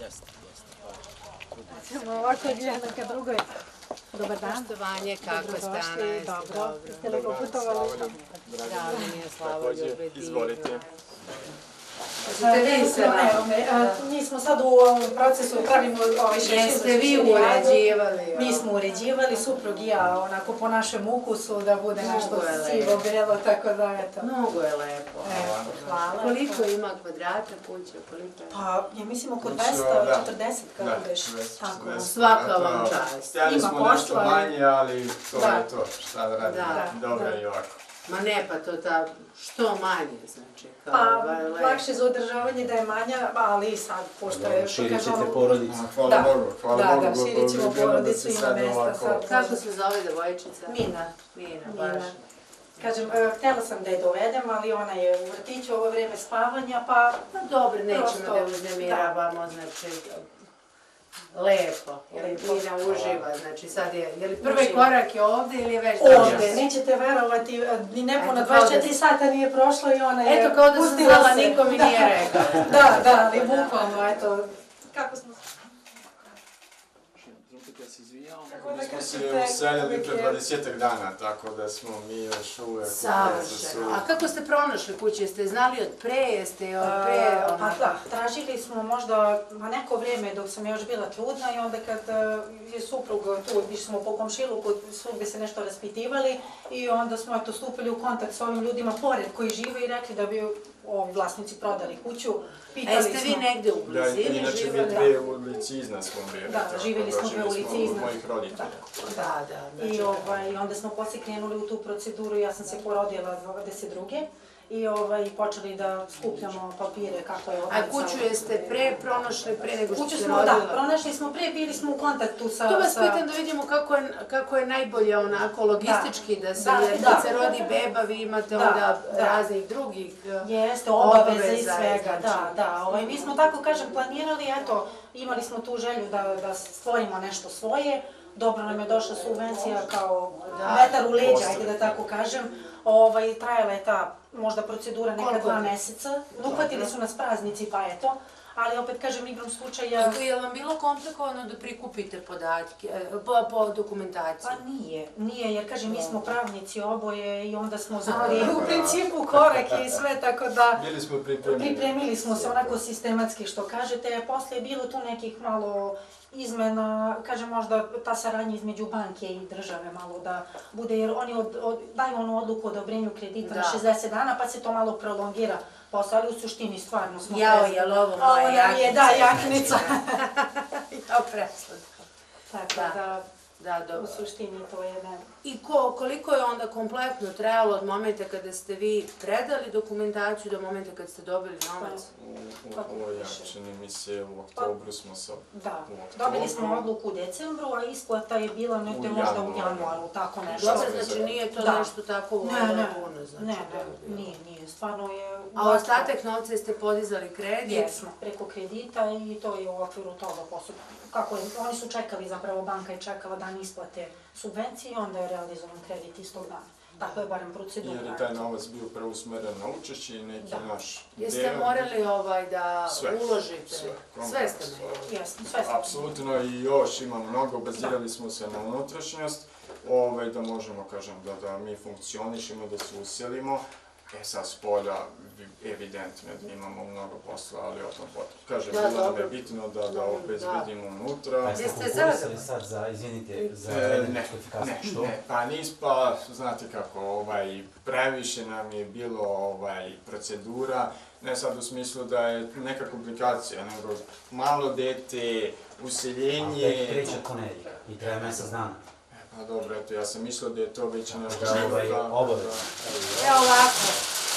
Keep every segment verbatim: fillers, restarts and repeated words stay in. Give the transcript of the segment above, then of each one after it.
Jeste, jeste. Samo ovako gledam ka drugoj. Dobar dan. Poštovanje, kako ste, Ana, jeste dobro? Ste lepo putovali? Zdravlje, nije Slavo Ljube, Izvolite. Mi smo sad u procesu, pravimo ovaj šešir. Jeste vi uređivali? Mi smo uređivali, suprug i ja, onako po našem ukusu, da bude nešto sivo, belo, tako da, eto. Mnogo je lepo. Hvala. Koliko ima kvadrata kuće? Pa, ja mislim oko dvesta četrdeset, kako beš. Svaka vam čast. Htjeli smo nešto manje, ali to je to, šta da radimo, dobro je i ovako. Ma ne, pa to ta, što manje, znači, kao... Pa, lakše za održavanje da je manja, ali sad, pošto je... Širit ćete porodicu. Hvala Bogu, hvala Bogu. Da, da, širit ćemo porodicu, ima mesta sad. Kako se zove devojčica? Mina. Mina, baš. Kažem, htjela sam da je dovedem, ali ona je u vrtiću ovo vreme spavanja, pa... Pa dobro, nećemo da uznemiravamo, znači... Lepo, jer Mina uživa, znači sad je, je li prvi korak je ovdje ili je već danas? Ovdje, nećete verovati, ni nepuna dvadeset četiri sata nije prošlo i ona je eto kao da sam znala, niko mi nije rekao. Da, da, ali bukvalno, eto, kako smo... Mi smo se useljali pre dvadesetak dana, tako da smo mi još uvek... Savršeno. A kako ste pronašli kuće? Jeste znali od pre, jeste od pre? Pa da, tražili smo možda na neko vrijeme dok sam još bila trudna i onda kad je suprug tu, išli smo po komšiluku, svugdje se nešto raspitivali i onda smo eto stupili u kontakt s ovim ljudima pored koji žive i rekli da bi ovi vlasnici prodali kuću. A jeste vi negdje u blizini živjeli? Inače mi dve ulici iznad smo bili. Da, živjeli smo dve ulici iznad. Mojih roditelja. Da, da. I onda smo poslije krenuli u tu proceduru, ja sam se porodila dvadeset druge i počeli da skupljamo papire kako je odmah. A kuću jeste pre pronašli, pre nego što se rodila? Da, pronašli smo pre, bili smo u kontaktu sa... To vas pitam da vidimo kako je najbolje onako logistički da se, jer kad se rodi beba vi imate onda raznih drugih obaveza. Jeste, obaveza i svega, da, da. Mi smo tako, kažem, planirali, eto, imali smo tu želju da stvorimo nešto svoje. Dobro nam je došla subvencija kao metar u leđa, ajde da tako kažem. Trajala je ta možda procedura neka dva meseca. Uhvatili su nas praznici, pa eto. Ali opet kažem, igrom slučaja... Je li vam bilo komplikovano da prikupite podatke, po dokumentaciji? Pa nije, nije, jer kažem, mi smo pravnici oboje i onda smo znali u principu korake i sve, tako da... Bili smo pripremili. Pripremili smo se onako sistematski, što kažete. Posle je bilo tu nekih malo izmena, kažem, možda ta saradnja između banke i države malo da bude, jer oni daju onu odluku o odobrenju kredita na šezdeset dana, pa se to malo prolongira posle, ali u suštini stvarno smo... Jao, je li ovo moja jaknica? Da, jaknica. Jao, preslatko. Tako da, u suštini to je ne... I koliko je onda kompletno trajalo od momenta kada ste vi predali dokumentaciju do momenta kada ste dobili novac? Ovo ja, čini mi se, u oktobru smo se... Da, dobili smo odluku u decembru, a isplata je bila negdje možda u januaru, tako nešto. Dobro, znači nije to nešto tako puno? Ne, ne, nije, nije, stvarno je... A ostatak novca ste podizali kredit? Jesmo, preko kredita i to je u okviru toga postupka. Kako je, oni su čekali, zapravo banka je čekala dan isplate subvencije i onda je realizovan kredit istog dana. Tako je barem procedura. Jer je taj novac bio preusmeren na učešće i neki naš deo. Jeste morali da uložite? Sve, sve ste morali? Jesmo, sve ste. Apsolutno i još ima mnogo, bazirali smo se na unutrašnjost, da možemo, kažem, da mi funkcionišemo, da se uselimo. E sad, s polja, evidentno je da imamo mnogo posla, ali o tom potom. Kažem, bilo nam je bitno da obezbedimo unutra. Pa jeste konkursali sad za, izvinite, za elektrifikaciju, što? Ne, pa nispa, znate kako, previše nam je bilo procedura, ne sad u smislu da je neka komplikacija, nego malo dete, useljenje... A tek treća ponedjeljka i treba mjesec dana. Pa dobro, eto, ja sam mislio da je to već na... Obaveza. Evo ovako.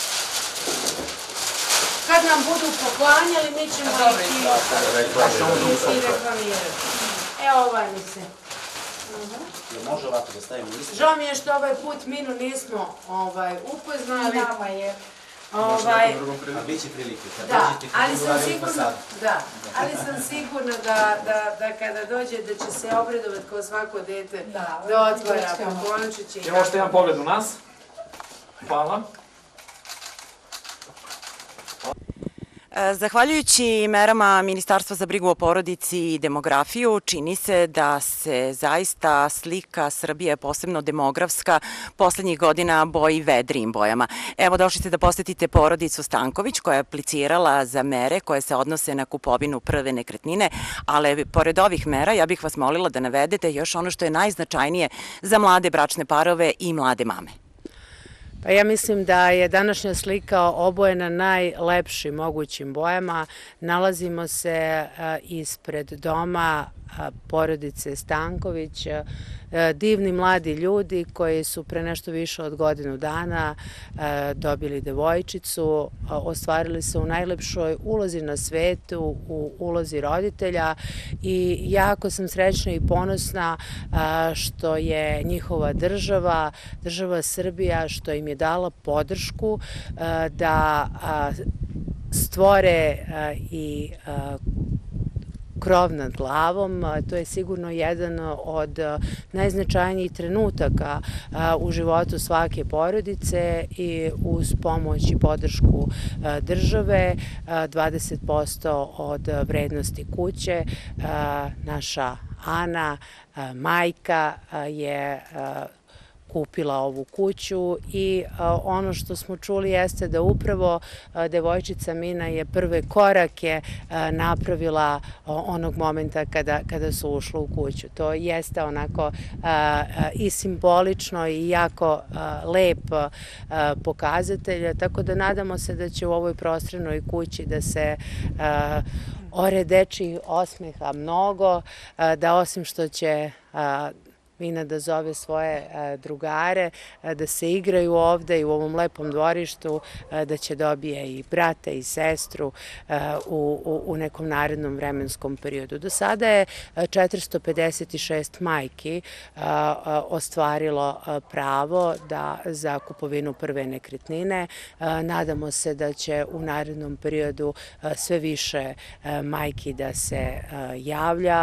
Kad nam budu poklanjali, mi ćemo ih i reklamirati. Evo ovaj mi se. Može ovako da stavimo listu? Žao mi je što ovaj put Minu nismo upoznali. Nama je. A bit će prilike, kad dođete u fasadu. Da, ali sam sigurna da kada dođe da će se obradovati kao svako dete da otvara poklončiće. Evo što jedan pogled u nas. Hvala. Zahvaljujući merama Ministarstva za brigu o porodici i demografiju, čini se da se zaista slika Srbije, posebno demografska, poslednjih godina boji vedrijim bojama. Evo, došli ste da posetite porodicu Stanković koja je aplicirala za mere koje se odnose na kupovinu prve nekretnine, ali pored ovih mera ja bih vas molila da navedete još ono što je najznačajnije za mlade bračne parove i mlade mame. Pa ja mislim da je današnja slika obojena najlepšim mogućim bojama. Nalazimo se ispred doma porodice Stanković, divni mladi ljudi koji su pre nešto više od godinu dana dobili devojčicu, ostvarili se u najlepšoj ulozi na svetu, u ulozi roditelja i jako sam srećna i ponosna što je njihova država, država Srbija, što im je dala podršku da stvore i krov nad glavom. To je sigurno jedan od najznačajnijih trenutaka u životu svake porodice i uz pomoć i podršku države, dvadeset posto od vrednosti kuće, naša Ana, majka, je kupila ovu kuću i ono što smo čuli jeste da upravo devojčica Mina je prve korake napravila onog momenta kada su ušla u kuću. To jeste onako i simbolično i jako lep pokazatelj, tako da nadamo se da će u ovoj prostranoj kući da se ore dečjih osmeha mnogo, da osim što će Mina da zove svoje drugare, da se igraju ovde i u ovom lepom dvorištu, da će dobije i brata i sestru u nekom narednom vremenskom periodu. Do sada je četiristo pedeset šest majki ostvarilo pravo za kupovinu prve nekretnine. Nadamo se da će u narednom periodu sve više majki da se javlja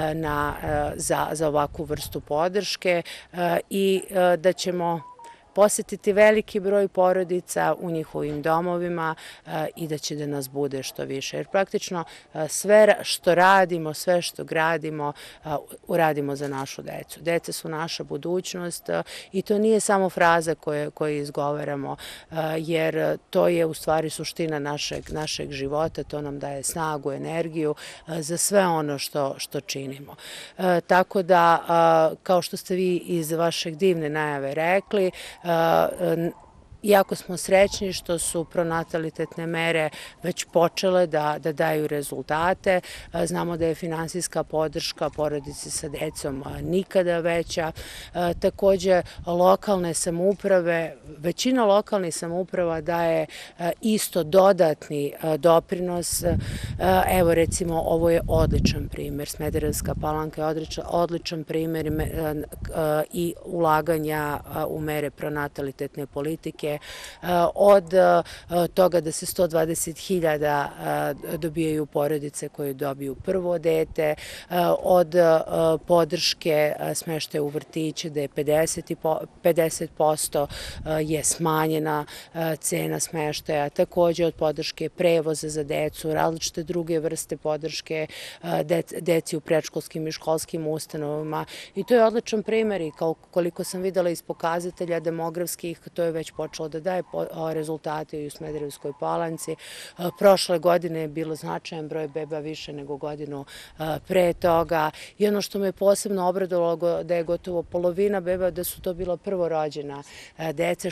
za ovakvu vrstu podrške podrške i da ćemo posetiti veliki broj porodica u njihovim domovima i da će da nas bude što više. Jer praktično sve što radimo, sve što gradimo, uradimo za našu decu. Deca su naša budućnost i to nije samo fraza koju izgovaramo, jer to je u stvari suština našeg života, to nam daje snagu, energiju za sve ono što činimo. Tako da, kao što ste vi iz vašeg divne najave rekli, jako smo srećni što su pronatalitetne mere već počele da daju rezultate. Znamo da je finansijska podrška porodici sa decom nikada veća. Takođe, lokalne samouprave, većina lokalnih samouprava daje isto dodatni doprinos. Evo, recimo, ovo je odličan primer. Smederevska Palanka je odličan primer i ulaganja u mere pronatalitetne politike, od toga da se sto dvadeset hiljada dobijaju porodice koje dobiju prvo dete, od podrške smeštaja u vrtiće da je pedeset posto je smanjena cena smeštaja, takođe od podrške prevoza za decu, različite druge vrste podrške deci u predškolskim i školskim ustanovama i to je odličan primer i koliko sam videla iz pokazatelja demografskih, to je već počelo da daje rezultate i u Smederevskoj Palanci. Prošle godine je bilo značajan broj beba više nego godinu pre toga i ono što me posebno obradovalo da je gotovo polovina beba da su to bila prvorođena deca,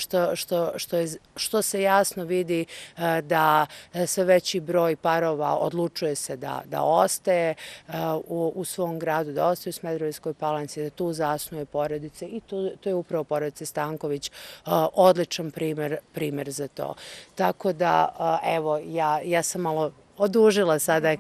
što se jasno vidi da sve veći broj parova odlučuje se da ostaje u svom gradu, da ostaje u Smederevskoj Palanci, da tu zasnuje porodice i to je upravo porodice Stanković odličan primer za to. Tako da, evo, ja sam malo odužila sada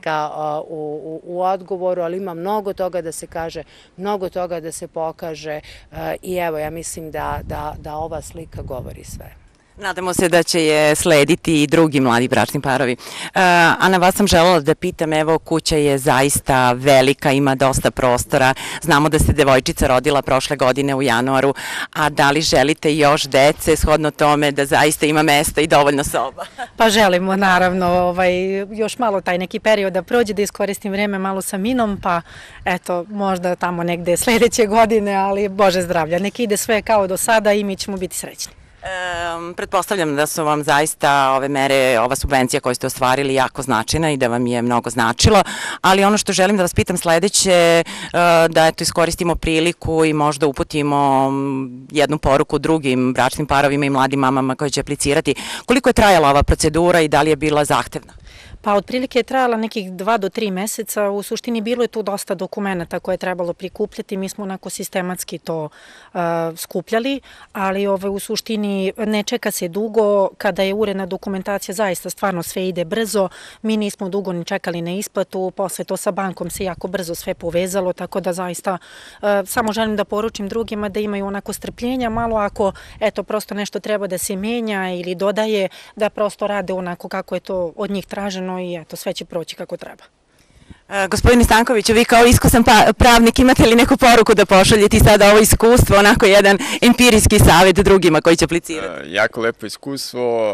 u odgovoru, ali ima mnogo toga da se kaže, mnogo toga da se pokaže i evo, ja mislim da ova slika govori sve. Nadamo se da će je slediti i drugi mladi bračni parovi. Ana, vas sam želela da pitam, evo, kuća je zaista velika, ima dosta prostora. Znamo da se devojčica rodila prošle godine u januaru, a da li želite još dece, shodno tome da zaista ima mesta i dovoljno soba? Pa želimo, naravno, još malo taj neki period da prođe, da iskoristim vreme malo sa Minom, pa eto, možda tamo negde sledeće godine, ali Bože zdravlja, nek ide sve kao do sada i mi ćemo biti srećni. Pretpostavljam da su vam zaista ove mere, ova subvencija koju ste ostvarili jako značajna i da vam je mnogo značilo, ali ono što želim da vas pitam sledeće, da eto iskoristimo priliku i možda uputimo jednu poruku drugim bračnim parovima i mladim mamama koji će aplicirati. Koliko je trajala ova procedura i da li je bila zahtevna? Pa otprilike je trajala nekih dva do tri meseca, u suštini bilo je tu dosta dokumenta koje je trebalo prikupljati, mi smo onako sistematski to skupljali, ali u suštini ne čeka se dugo, kada je uredna dokumentacija zaista stvarno sve ide brzo, mi nismo dugo ni čekali na isplatu, posle to sa bankom se jako brzo sve povezalo, tako da zaista samo želim da poručim drugima da imaju onako strpljenja, malo ako eto prosto nešto treba da se menja ili dodaje, da prosto rade onako kako je to od njih traženo i eto, sve će proći kako treba. Gospodine Stankoviću, vi kao iskusan pravnik imate li neku poruku da pošaljete i sada ovo iskustvo, onako jedan empirijski savjet drugima koji će aplicirati? Jako lepo iskustvo,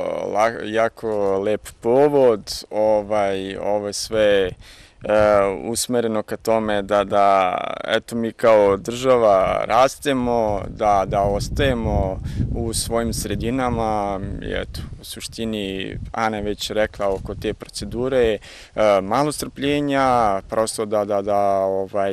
jako lep povod, ovo je sve usmereno ka tome da eto mi kao država rastemo, da ostajemo u svojim sredinama i eto, u suštini Ana je već rekla oko te procedure, malo strpljenja, prosto da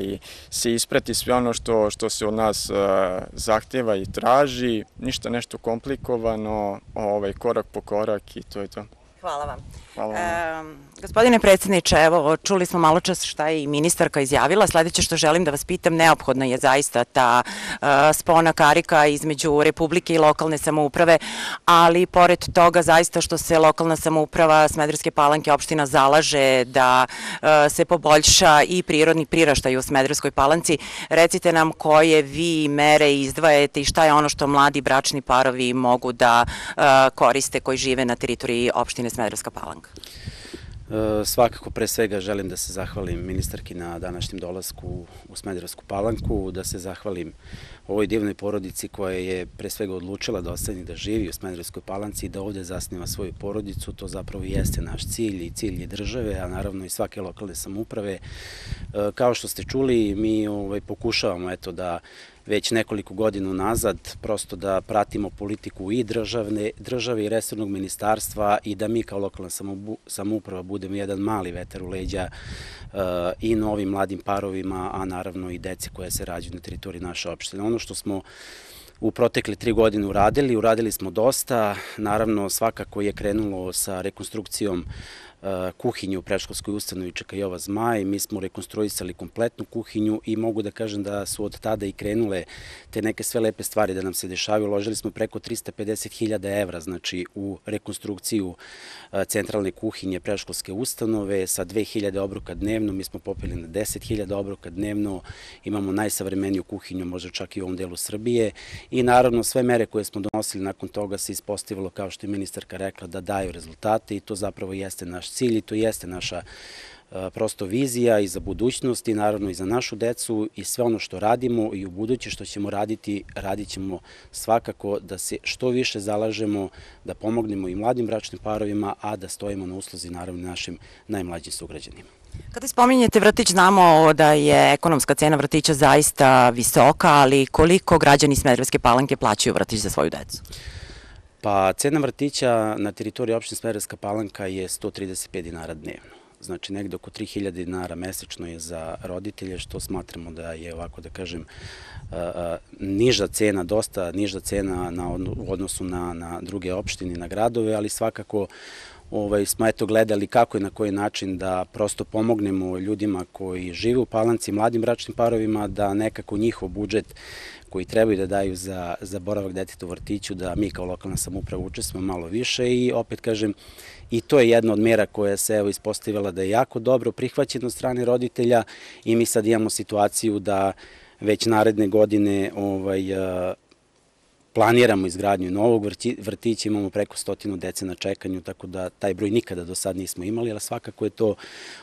se isprati sve ono što se od nas zahteva i traži, ništa nešto komplikovano, korak po korak i to je to. Hvala vam. Gospodine predsjedniče, evo, čuli smo malo čas šta je i ministarka izjavila. Sledeće što želim da vas pitam, neophodna je zaista ta spona karika između Republike i lokalne samouprave, ali pored toga zaista što se lokalna samouprava Smederevske Palanke opština zalaže da se poboljša i prirodni priraštaj u Smederevskoj Palanci. Recite nam koje vi mere izdvajate i šta je ono što mladi bračni parovi mogu da koriste koji žive na teritoriji opštine Smederevska Palanka. Svakako, pre svega želim da se zahvalim ministarki na današnjem dolasku u Smederevsku Palanku, da se zahvalim ovoj divnoj porodici koja je pre svega odlučila da ostane da živi u Smederevskoj Palanci i da ovde zasniva svoju porodicu. To zapravo jeste naš cilj i cilj je države, a naravno i svake lokalne samouprave. Kao što ste čuli, mi pokušavamo eto da već nekoliko godina nazad prosto da pratimo politiku i države i resornog ministarstva i da mi kao lokalna samouprava budemo jedan mali vetar u leđa i novim mladim parovima, a naravno i deci koja se rađaju na teritoriji naše opštine. Ono što smo u protekle tri godine uradili, uradili smo dosta, naravno svakako je krenulo sa rekonstrukcijom kuhinju u predškolskoj ustanovi Čeka Jova Zmaj. Mi smo rekonstruisali kompletnu kuhinju i mogu da kažem da su od tada i krenule te neke sve lepe stvari da nam se dešavaju. Uložili smo preko trista pedeset hiljada evra znači u rekonstrukciju centralne kuhinje predškolske ustanove sa dve hiljade obroka dnevno. Mi smo popeli na deset hiljada obroka dnevno. Imamo najsavremeniju kuhinju, možda čak i u ovom delu Srbije. I naravno sve mere koje smo donosili nakon toga se ispostavilo, kao što je ministarka rekla, da daju rezultate i to zapravo jeste naš cilj i to jeste naša prosto vizija i za budućnost i naravno i za našu decu i sve ono što radimo i u buduće što ćemo raditi, radit ćemo svakako da se što više zalažemo, da pomognemo i mladim bračnim parovima, a da stojimo na usluzi naravno našim najmlađim sugrađanima. Kada spominjete vrtić, znamo da je ekonomska cena vrtića zaista visoka, ali koliko građani Smederevske Palanke plaćaju vrtić za svoju decu? Pa cena vrtića na teritoriji opštine Smederevska Palanka je sto trideset pet dinara dnevno. Znači negde oko tri hiljade dinara mesečno je za roditelje, što smatramo da je, ovako da kažem, niža cena, dosta niža cena u odnosu na druge opštine i na gradove, ali svakako smo eto gledali kako i na koji način da prosto pomognemo ljudima koji žive u Palanci, mladim bračnim parovima, da nekako njihov budžet koji trebaju da daju za boravak deteta u vrtiću, da mi kao lokalna samouprava učestvujemo malo više i opet kažem, i to je jedna od mera koja se evo ispostavila da je jako dobro prihvaćena od strane roditelja i mi sad imamo situaciju da već naredne godine planiramo izgradnju novog vrtića, imamo preko stotinu dece na čekanju, tako da taj broj nikada do sad nismo imali, ali svakako je to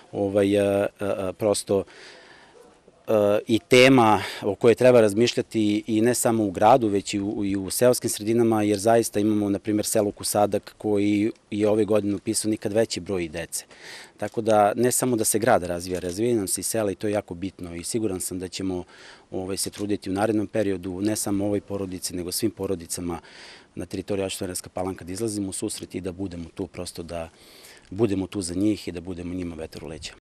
prosto i tema o kojoj treba razmišljati i ne samo u gradu, već i u seoskim sredinama, jer zaista imamo, na primjer, selo Kusadak koji je ove godine upisao nikad veći broj dece. Tako da ne samo da se grad razvija, razvija nam se i sela i to je jako bitno i siguran sam da ćemo se truditi u narednom periodu, ne samo ovoj porodici, nego svim porodicama na teritoriji opštine Smederevska Palanka da izlazimo u susret i da budemo tu, prosto da budemo tu za njih i da budemo njima vetar u leđa.